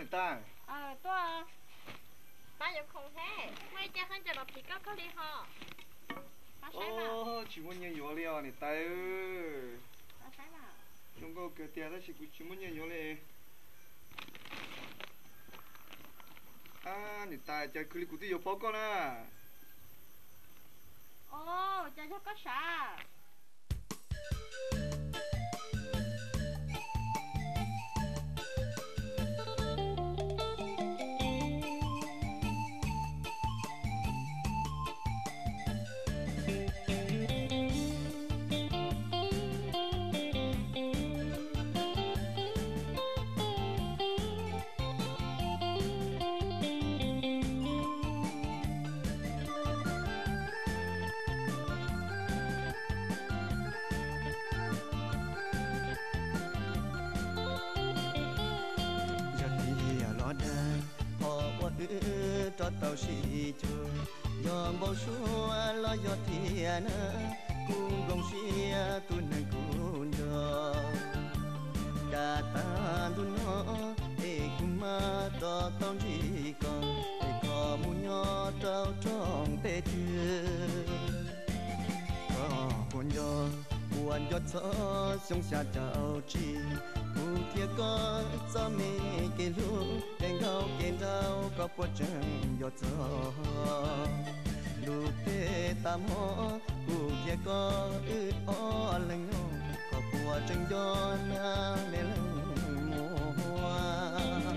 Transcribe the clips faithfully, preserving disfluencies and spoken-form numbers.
này ta ờ tôi ba giờ không thế mấy cha khăn cho đọc thì có có đi họ ô chỉ muốn nhiều nhiều liền này ta ơi ba sáng nào chúng có cái tiền đó chỉ chỉ muốn nhiều nhiều liền à này ta chơi cứ cứ đi vô bao con à ô cha cho có sao cho tàu sĩ chua nhom bao xua lo giọt thiên cung gồng xia tu nâng cung đò cả ta tu nó e cung ma to tông chỉ còn e có mu nhỏ trao trong tê chưa có buồn gió buồn gió gió sông xa trao chi thiệt có cho mẹ cái lúa đèn gạo kèn đau có bó chân giọt gió lúa tê tam hó cụ thiệt có ư ó lưng nhô có bó chân gió na nè lưng hoa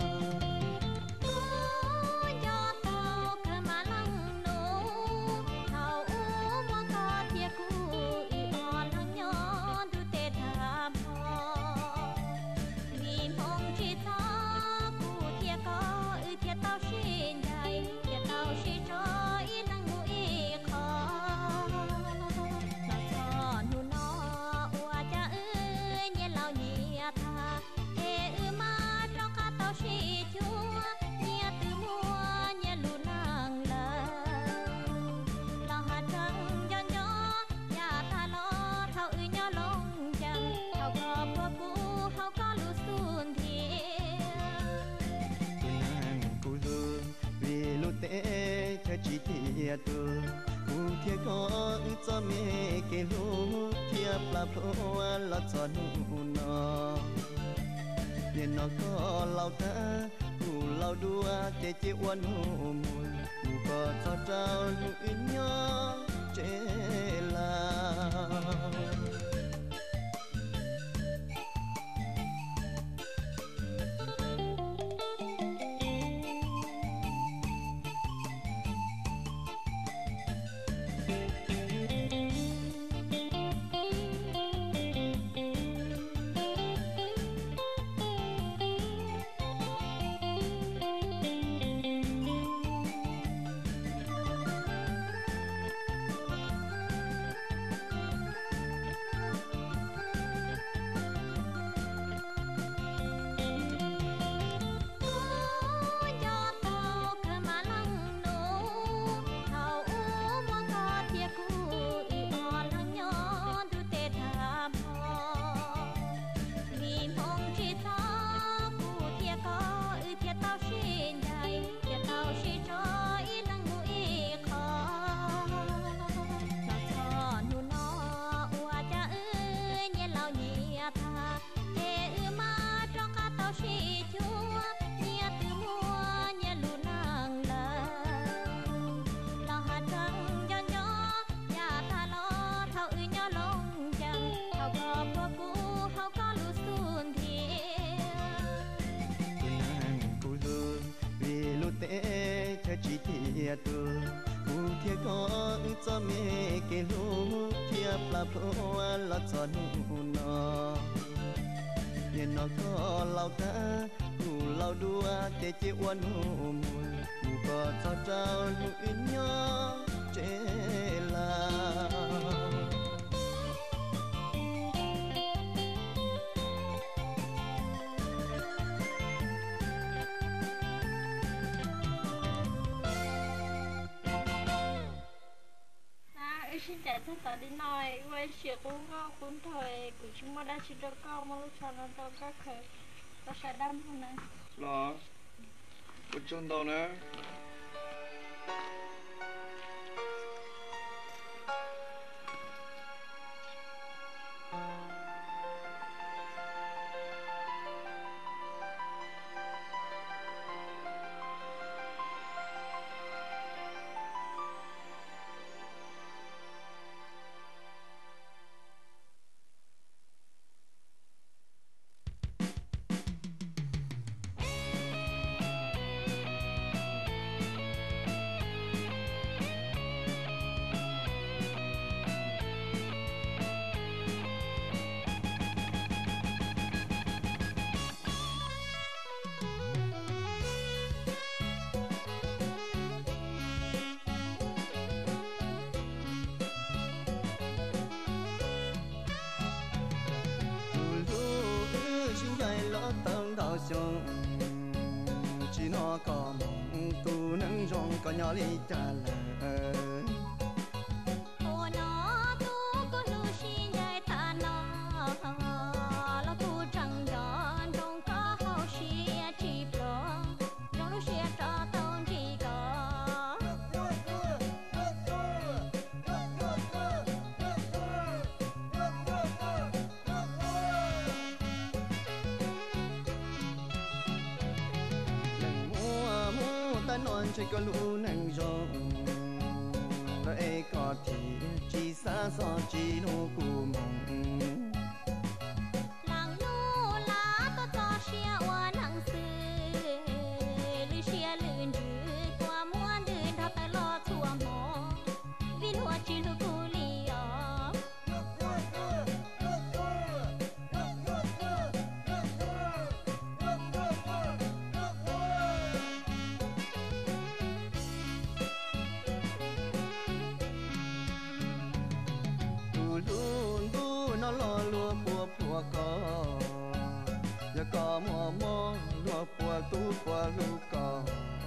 chỉ thiệt tu u thiệt có cho mẹ cái lúa thiệt là phô là cho nu nó nên nó có lau ta u lau đua để chỉ uốn u mùi u có cho trao nu nhỏ chế là chỉ thiệt tu u thiệt có cho mẹ cái lúa thiệt là phô là cho nu nó nên nó có lau ta u lau đua để chỉ uốn u mùi u có cho trao nu nhỏ chế là xin chào tất cả đi nói quay chuyện cũng có cũng thời của chúng ta đã xin được con một lúc sau nó đâu có khởi nó sẽ đâm hơn này lo 不中到呢？ chỉ nó có mong tu nâng rong có nhỏ lý trả lời ô nó tu có lu xin dạy ta nó lo tu chẳng giòn trong có hậu xia chỉ pro trong lu xia cho tông chỉ có ta non chơi có lũ nâng rong lại có thì chỉ xa xó chỉ nô cù mong làng lu lá có cho xia hoa nắng sư lưu xia lươn dữ qua muôn đơn thao tay lo chùa mò viên hoa chỉ lu cù li ó nó lo lúa bùa bùa có giờ có mùa mùa lúa bùa tu bùa lu có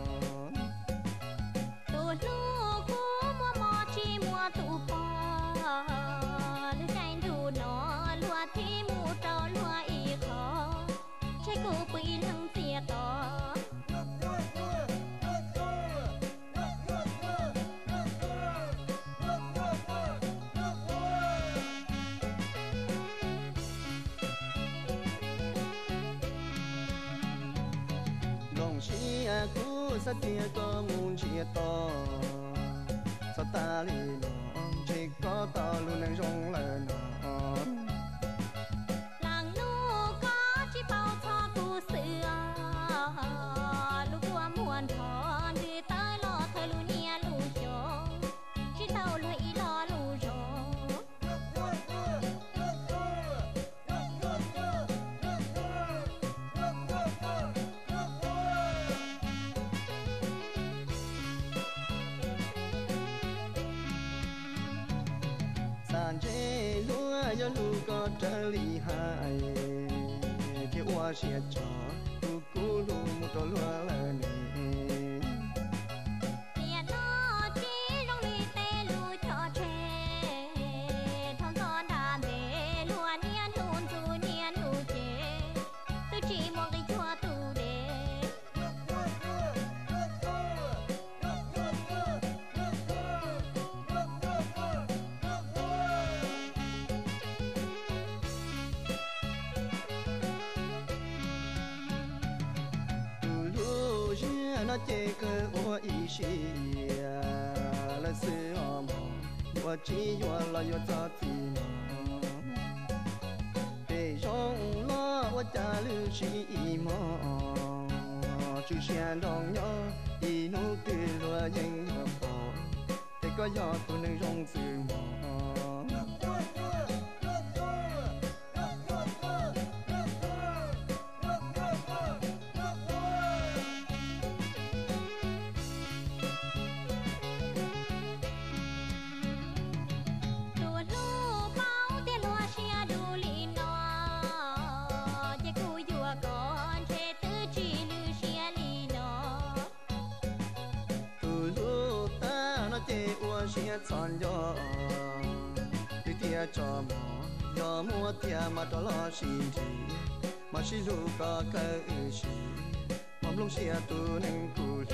tu lu cú mua mò chi mua tu bò lu tranh tu nó lúa thi mu trâu lúa y khó trái cú bì lăng xìa to chia cũ sa tia có muốn chia to sa ta li nó chỉ có to luôn đang rong lời nó làng nu có chỉ bao cho tu sửa lu qua muôn thon đi tới lo thời lu nia lu cho chỉ tao lu ý lo lu cho sàn chế lúa cho lúa có trở li hai thì hoa sẽ cho lúa cũ lúa một trò lúa là này tiền nó chỉ trong li tê lu cho chê thon thon đàn bể lúa niên luôn tu niên lu chê tôi chỉ mong cái chua tu đê nó chê cơ ô ý xì là sư họ mong ô chỉ yo là yo cho thì nó để rong lo ô cha lưu xì ý mong chú xem đong nhỏ ý nụ cười lúa dân yo bỏ để có yo tu nâng rong sư mong xia chọn gió đi tia cho mò gió mua tia mà cho lo xin gì mà xin lu có cái gì mà mong lung xia tu nâng cù lù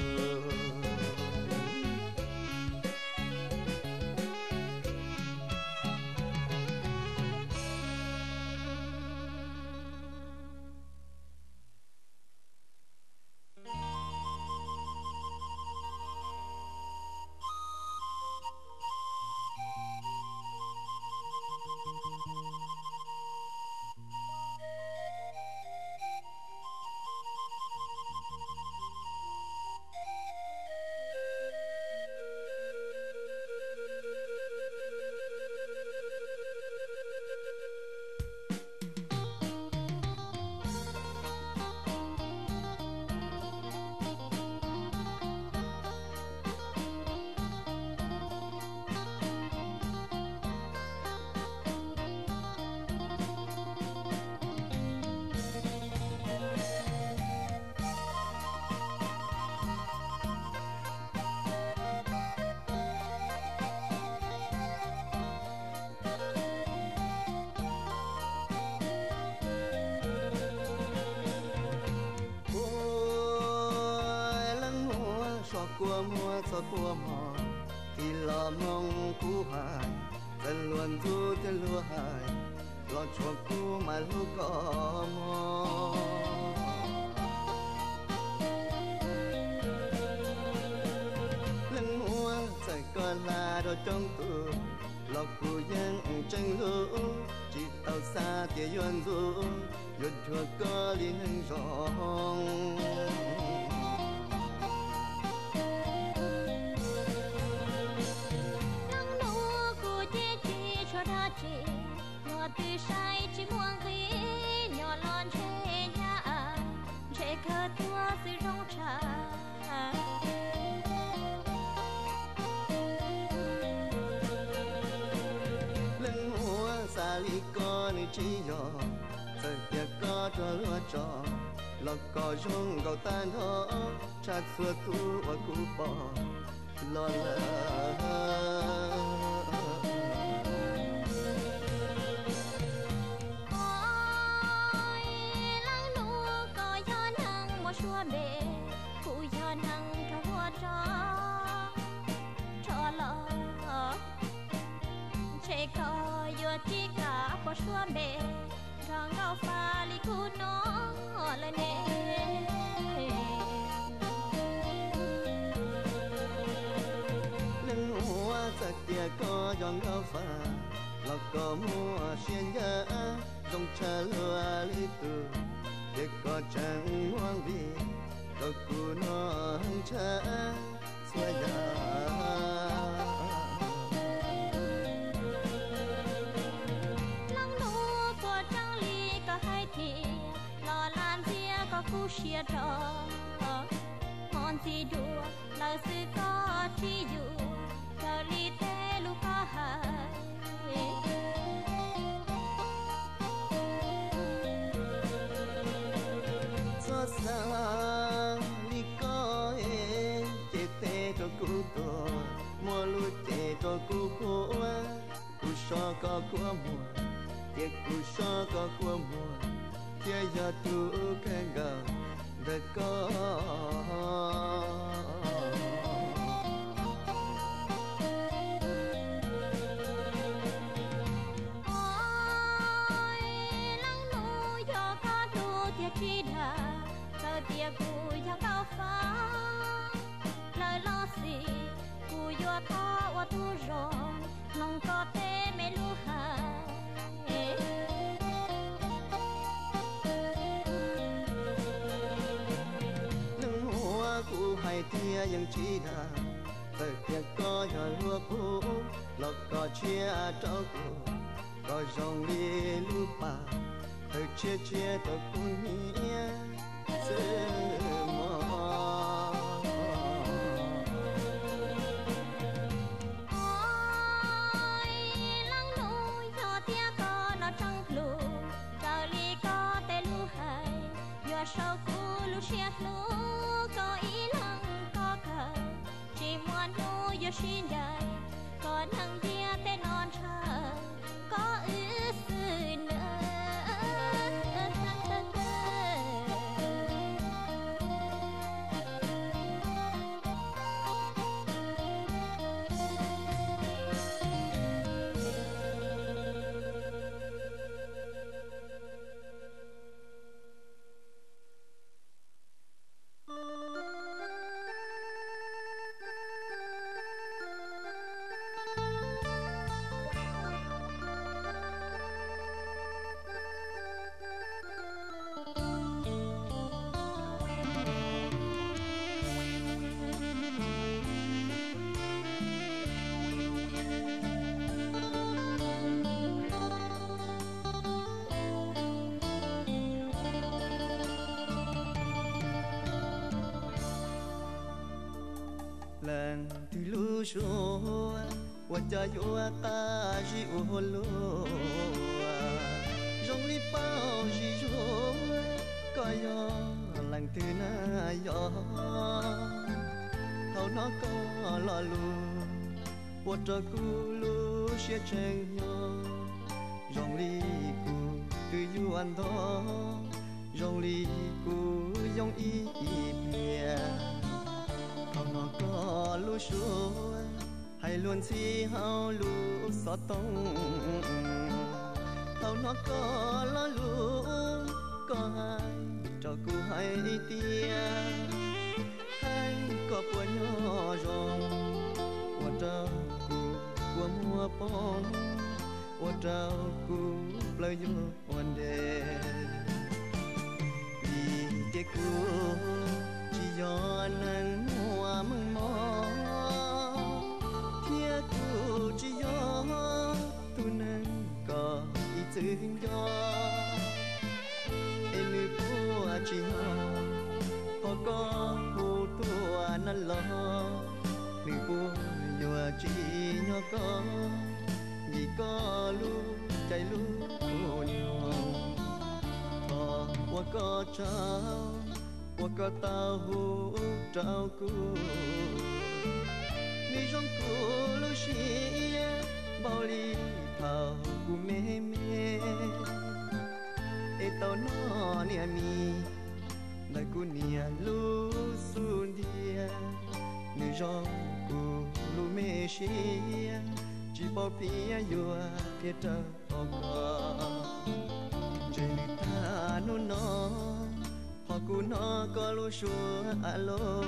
qua mua cho qua mò thì lo mong cú hài dân luôn du tên lúa hài lo cho cú mà lúa có mò lần mua chạy con là đồ trong tù lo cú dân tranh lúa chỉ tàu xa tia yuan du yuan chua có liên hình rong từ say chỉ muốn ghi nhỏ lon che nhà che khờ tua từ trong trà lần mua xa li con chỉ nhỏ giờ giờ có cho lúa trò lọc có rong gạo tan thó chặt xua tu và cú bò lo lỡ xua bể cụ giờ năng cho vua cho cho lo chế có vừa chỉ cả bỏ xua bể rong gạo pha li cụ nó lên nè lần hoa giặc tia có rong gạo pha lọc có mua xuyên nhớ rong cha lúa li tu để có chẳng hoang vi có cù nó hăng cha xoay nhà lăng nô của trăng ly có hai thì lo làm gì có cú xia trò món gì đùa lời sự có chi dụ giờ ly thế lúc có hai xa li có em chế tê cho cú to mua lu chế cho cú cố cú so có của mùa chế cú so có của mùa chế giờ tu cái gà để có tia cù giang cao phá lời lo gì cù yo tha wa tu rong lòng có tê mê lu hà nâng hoa cù hai tia yang chỉ là thời tiết có nhỏ lúa cù lọc có chia trâu cù có rong đi lu pa thời chia chia tao cũng nhia ôi lăng núi cho tia có nó trăng lù giờ li có tê lu hay giờ sau cú lu xia lu có ý lăng có cờ chỉ muốn nu giờ xin đời có năng tia tê non trời có ư sự nữa 能对路说，我家有啊大是我路啊，容易包是说，ก็ยอหลังตื่นนายอเขานอกก็รอลูปวดจะกูลูเสียใจยอ容易กูตื่นอยู่อันดอ容易กูยงอีเปียเขานอกก็ลูชัวให้ล้วนที่เฮาลูสอตรงเขานอกก็รอลูก็ให้cho cô hay tia hay có bữa nhỏ rong qua trao cô qua mua bông qua trao cô lời yêu one day vì tiếc cô chỉ do nắng hoa mừng mò tiếc cô chỉ do tu nắng có ý tưởng do chỉ họ họ có hồ tua năn lo mình bùa nhòa chỉ nhỏ có gì có lu chạy lu nhỏ thọ qua có trao qua có tao hồ trao cu mi trong cu lu xia bao ly thao cu mê mê e tao nó nia mi đại cu nia lu sun dia nữ rong cu lu mê xia chỉ bao pia yua pia ta oka trên ta nu nó họ cu nó có lu shua alo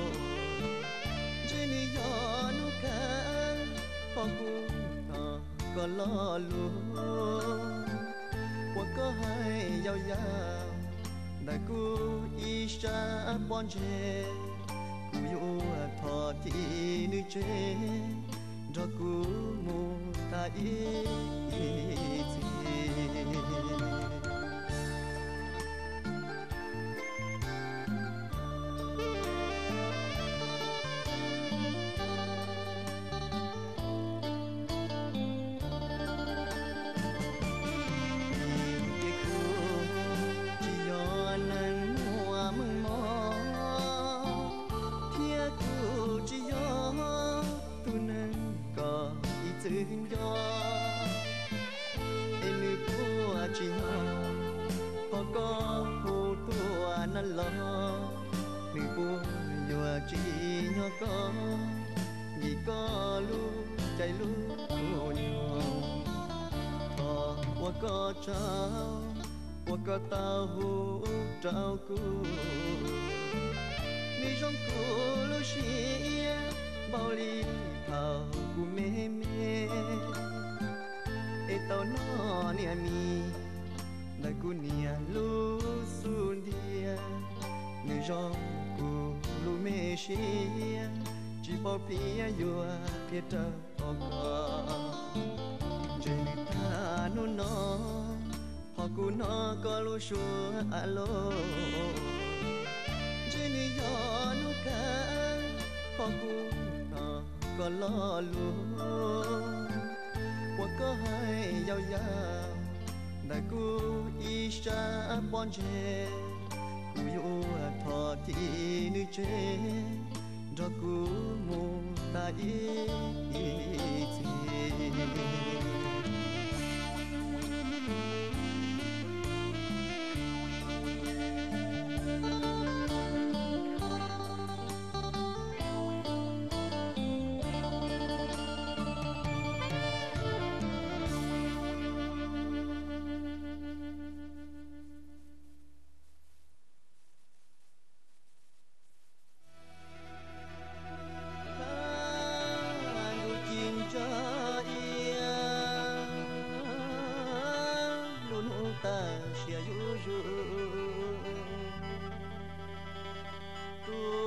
trên yo nu ca họ cu nó có lo lu qua có hai giàu giàu đại cu isha bon che cu yo thọ thì nữ che cho cu mu ta i thương gió em như bùa chỉ họ họ có hồ tua năn lo như bùa nhòa chỉ nhỏ có gì có lu chạy lu nhỏ họ qua có trao qua có tao hồ trao cu mi trong cu lu xia bao ly thao cu mê mê e tao nó nia mi đại cu nia lu sun dia nữ rong cu lu mê xia chỉ bao pia yua pia ta oka trên ta nu nó họ cu nó có lu shua alo trên yo nu ca họ cu có lo luôn qua có hai giàu giàu đại cu isha bon che cu yo thọ thì nữ che cho cu mu ta i ta xia yu yu